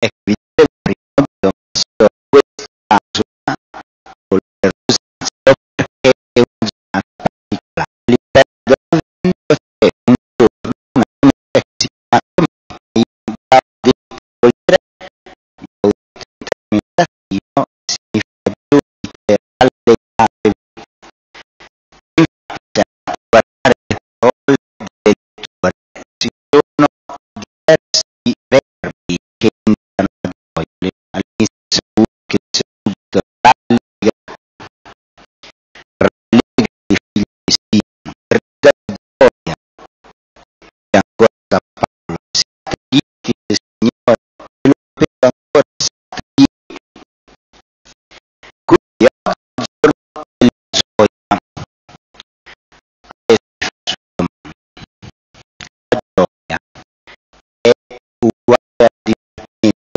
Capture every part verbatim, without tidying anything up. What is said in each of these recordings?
Ecco, vi dicevo prima, abbiamo messo questa clausola con le rosazio perché è una giornata particolare. All'interno dell'avvento c'è un giorno, una necessità che mai va di togliere determinativo significa giudicare, allegare. Infatti, a guardare le parole delle letture ci sono diversi verbi che indicano la gioia. All'inizio che c'è subito rallegra, rallegra i figli di Sion, grida di gioia. E ancora da Paolo, siate lieti del Signore, e lo ripeto ancora, siate lieti. Quindi oggi è il giorno della gioia. Adesso la gioia è uguale al divertimento,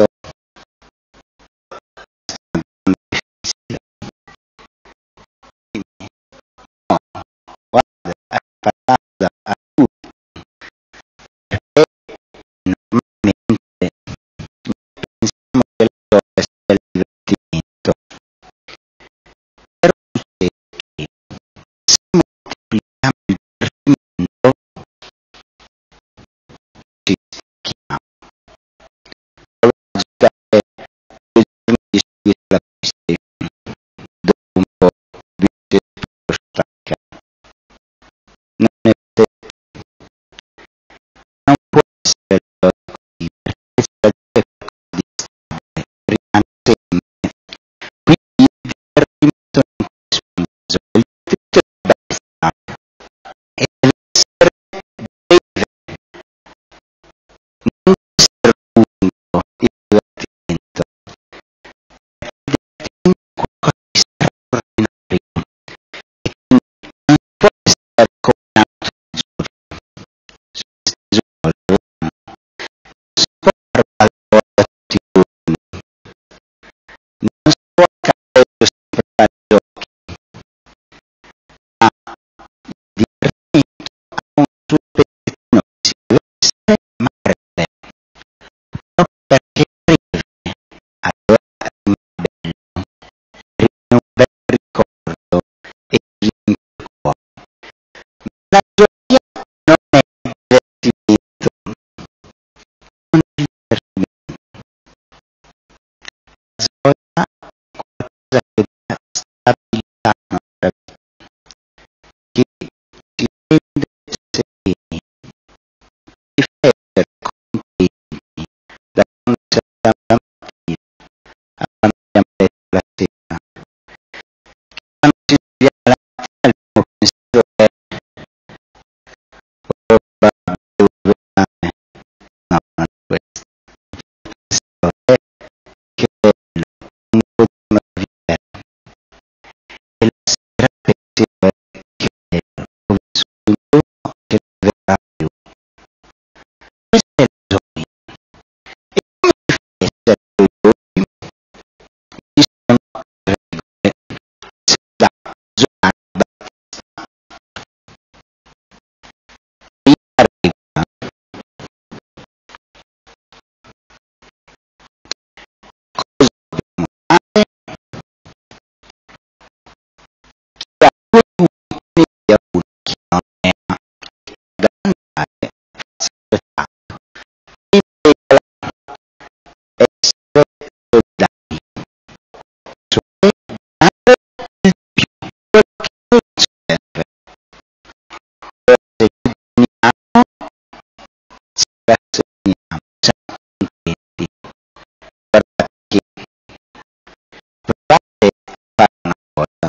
non è difficile. Quindi, no, guarda, è parlata a tutti, perché normalmente pensiamo che la gioia sia il divertimento, però succede che se moltiplichiamo il divertimento ci stanchiamo. Proviamo a giocare due giorni di seguito alla PlayStation, dopo un po' vi siete proprio stanca. Non è detto, non può essere la gioia così, perché se la gioia è qualcosa di stabile, rimane sempre. Quindi il divertimento non corrisponde alla gioia, il divertimento dovrebbe restare e deve essere breve, non deve essere lungo il divertimento. Il divertimento è qualcosa di straordinario e quindi non può essere come un altro giorno. Su questi giorni non si può fare la gioia tutti i giorni, non si può accadere sempre ai giochi, ma il divertimento ha un suo pezzettino che si deve essere, ma breve, proprio perché è breve, allora rimane bello, rimane un bel ricordo e riempie il cuore. La gioia non è il divertimento, non è il divertimento. La gioia è qualcosa che dà stabilità alla nostra vita, che ci rende sereni, riflettere contenti da quando ci alziamo la mattina a quando andiamo a letto la sera. Quando ci svegliamo la mattina il primo pensiero è oh babbo, devo due pane. No, non è questo. Il pensiero è che bello, un giorno vivere. E la sera il pensiero è che bello, ho vissuto un giorno che non verrà più. Questa è la gioia. E come si fa a essere gioiosi? Ci sono regole. Ce l'ha Giovanni Battista. Prima regola: cosa dobbiamo fare? Chi ha due pulmini ne dia uno, chi non ne ha da andare faccia spettacolo. Prima regola: essere solidali, cioè dare il più, quello che a noi ci serve. Ora se ci rassegniamo, ci rassegniamo, siamo contenti. Guardate che provate a fare una cosa: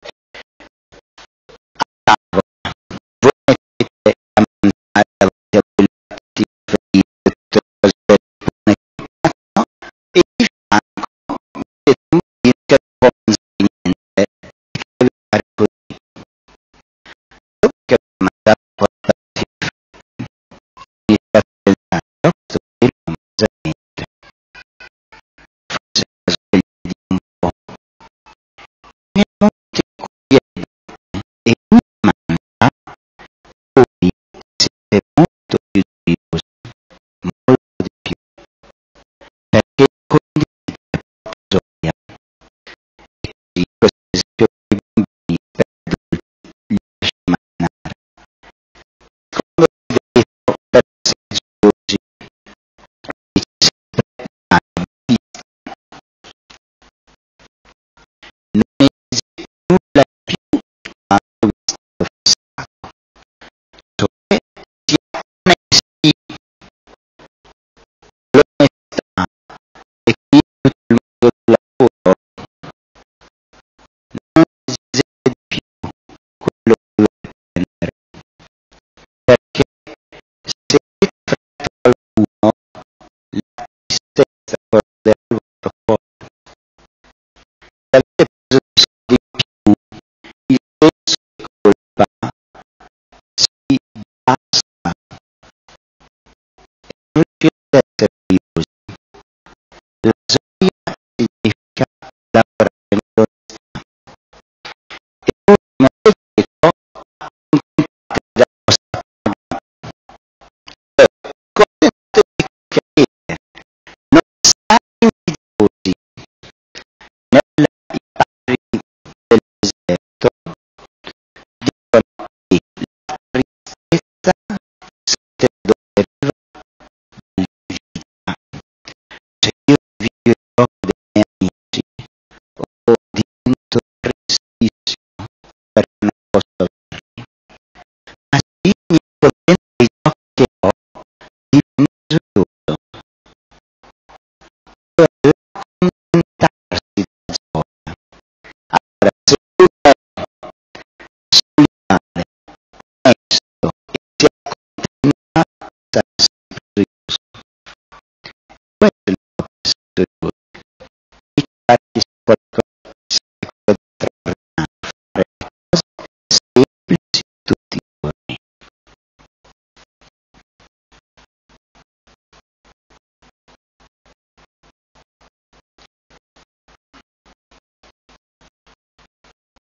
a tavola voi mettete a mangiare davanti a voi il piattino fritte, tutte le cose buone che piacciono, e di fianco mettete un bambino che non può mangiare niente e che deve fare così. Dopo che avete mangiato portarsi le fritte, iniziate a pensare: però questo qui non mangia niente, forse è caso che gli dia un po'. Mi è venuto in cui e